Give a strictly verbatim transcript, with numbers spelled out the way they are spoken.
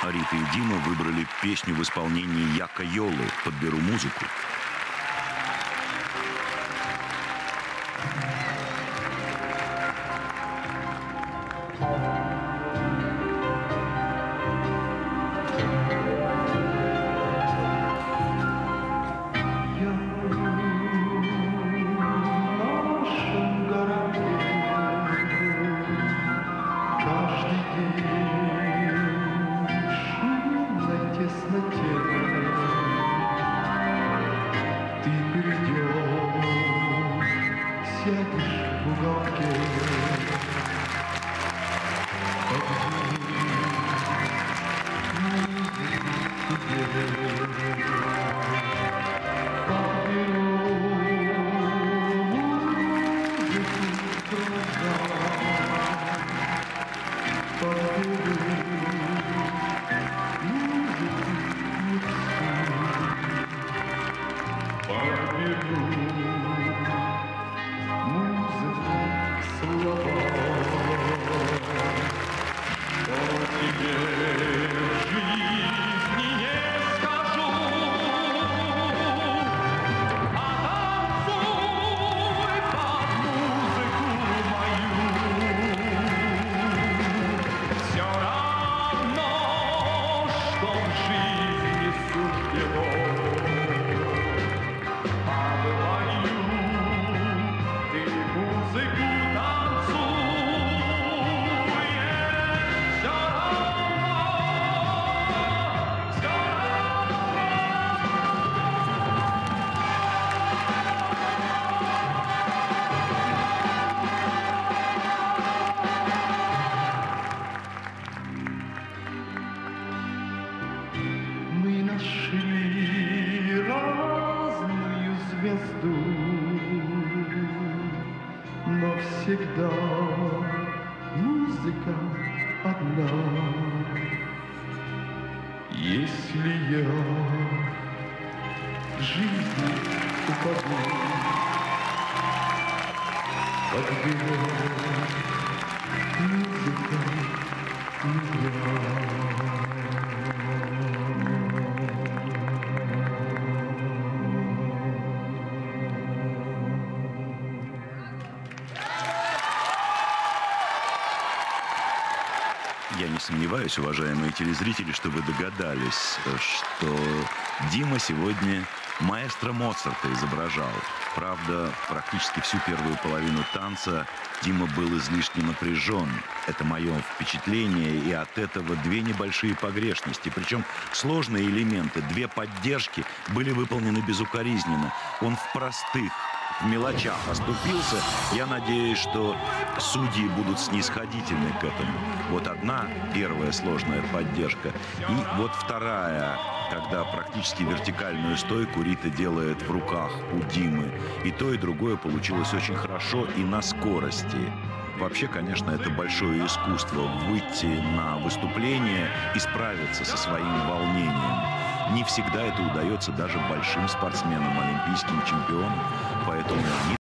Рита и Дима выбрали песню в исполнении Яка Йолы «Подберу музыку». Ты придешь, сядешь в уголке, нашли разную звезду, но всегда музыка одна. Если я в жизни упаду, подберет музыка меня. Я не сомневаюсь, уважаемые телезрители, что вы догадались, что Дима сегодня маэстро Моцарта изображал. Правда, практически всю первую половину танца Дима был излишне напряжен. Это мое впечатление, и от этого две небольшие погрешности. Причем сложные элементы, две поддержки были выполнены безукоризненно. Он в простых, в мелочах оступился. Я надеюсь, что судьи будут снисходительны к этому. Вот одна, первая сложная поддержка. И вот вторая, когда практически вертикальную стойку Рита делает в руках у Димы. И то, и другое получилось очень хорошо и на скорости. Вообще, конечно, это большое искусство — выйти на выступление и справиться со своим волнением. Не всегда это удается даже большим спортсменам, олимпийским чемпионам. Поэтому